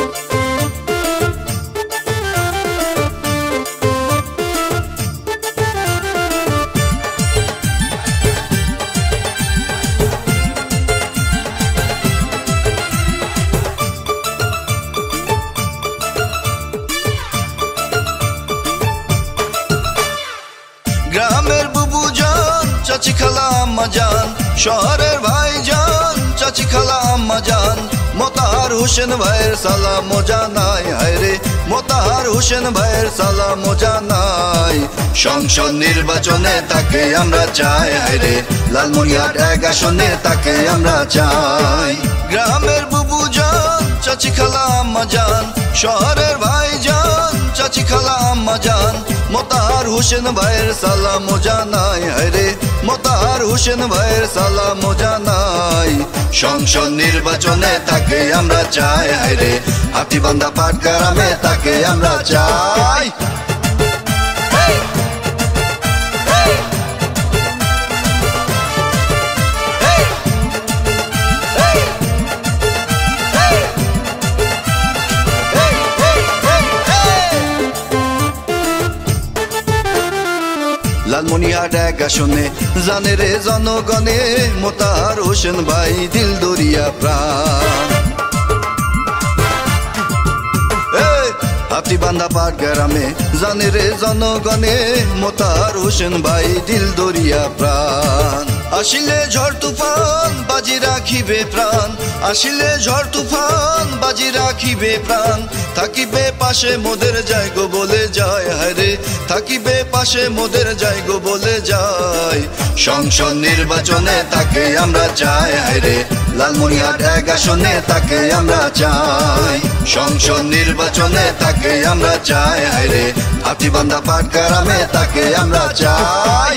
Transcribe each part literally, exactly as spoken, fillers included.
গ্রামের বুবু জান চাচি খালা আম্মা জান শহরের ভাই জান চাচি খালা আম্মা জান মোতাহার হোসেন ভাইয়ের সালাম জানাই হায়রে মোতাহার হোসেন ভাইয়ের সালাম জানাই সংসদ নির্বাচনে তাকে আমরা চাই হায়রে লালমনিরহাট এক আসনে তাকে আমরা চাই গ্রামের বুবু জান চাচি খালা আম্মা জান শহরের ভাই জান চাচি খালা আম্মা জান মোতাহার হোসেন ভাইয়ের সালাম জানাই হায়রে মোতাহার হোসেন ভাইয়ের সালাম জানাই সংসদ নির্বাচনে তাকে আমরা চাই হায়রে হাতিবান্ধা পাটগ্রামে তাকে আমরা চাই লালমনিরহাট এক আসনে জানে রে জনগণে মোতাহার হোসেন ভাই দিল দরিয়া প্রাণ হাতিবান্ধা পাটগ্রামে জানে রে জনগণে মোতাহার হোসেন ভাই দিল দরিয়া প্রাণ আসিলে ঝড় তুফান বাজি রাখিবে প্রাণ আসিলে ঝড় তুফান বাজি রাখিবে প্রাণ থাকিবে পাশে মোদের যাই গো বলে যায় হায়রে থাকিবে পাশে মোদের যাই গো বলে যায় সংসদ নির্বাচনে তাকে আমরা চাই হায়রে লালমনিরহাট এক আসনে তাকে আমরা চাই সংসদ নির্বাচনে তাকে আমরা চাই হায়রে হাতিবান্ধা পাটগ্রামে তাকে আমরা চাই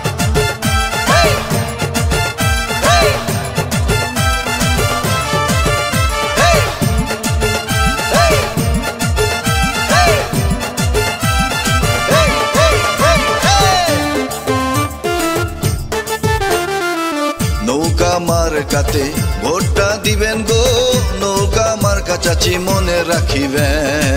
নৌকা মার্কাতে ভোটটা দিবেন গো নৌকা মার্কা চাচি মনে রাখিবেন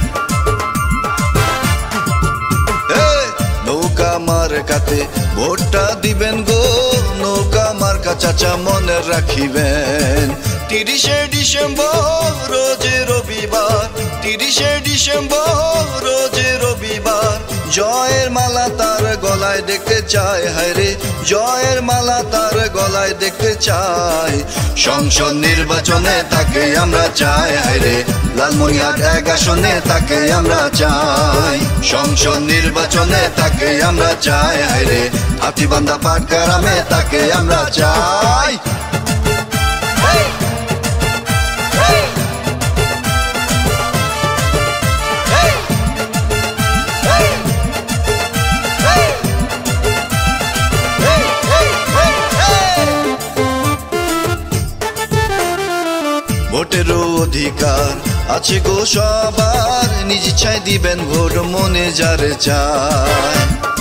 নৌকা মার্কাতে ভোটটা দিবেন গো নৌকা মার্কা চাচা মনে রাখিবেন তিরিশে ডিসেম্বর রোজে রবিবার তিরিশে ডিসেম্বর রোজে রবিবার জয়ের মালা তার গলায় দেখতে চাই হায়রে জয়ের মালা তার গলায় দেখতে চাই সংসদ নির্বাচনে তাকে আমরা চাই হায়রে লালমনিরহাট এক আসনে তাকে আমরা চাই সংসদ নির্বাচনে তাকে আমরা চাই হায়রে হাতিবান্ধা পাটগ্রামে তাকে আমরা চাই ভোটেরও অধিকার আছে গো সবার নিজ ইচ্ছায় দিবেন ভোট মনে যারে চায়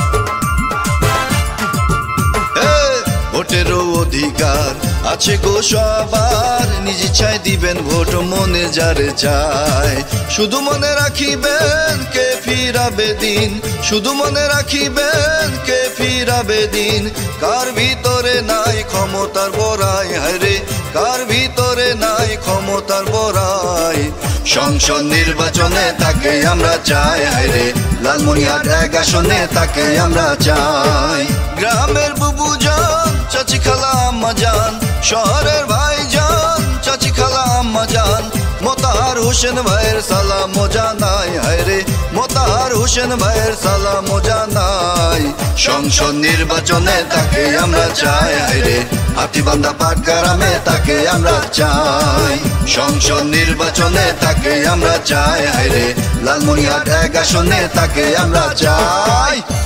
ভোটেরও অধিকার আছে গো সবার নিজ ইচ্ছায় দিবেন ভোট মনে যারে চায় শুধু মনে রাখিবেন কে ফিরাবে দিন শুধু মনে রাখিবেন কে ফিরাবে দিন কার ভিতরে নাই ক্ষমতার বড়াই হায়রে কার ভিতরে নাই ক্ষমতার বড়াই সংসদ নির্বাচনে তাকে আমরা চাই হায়রে লালমনিরহাট এক আসনে তাকে আমরা চাই গ্রামের বুবু জান চাচি খালা আম্মা জান শহরের ভাই জান চাচি খালা আম্মা জান মোতাহার হোসেন ভাইয়ের সালাম জানাই হায়রে মোতাহার হোসেন ভাইয়ের সালাম জানাই সংসদ নির্বাচনে তাকে আমরা চাই হায়রে হাতিবান্ধা পাটগ্রামে তাকে আমরা চাই সংসদ নির্বাচনে তাকে আমরা চাই হায়রে লালমনিরহাট এক আসনে তাকে আমরা চাই।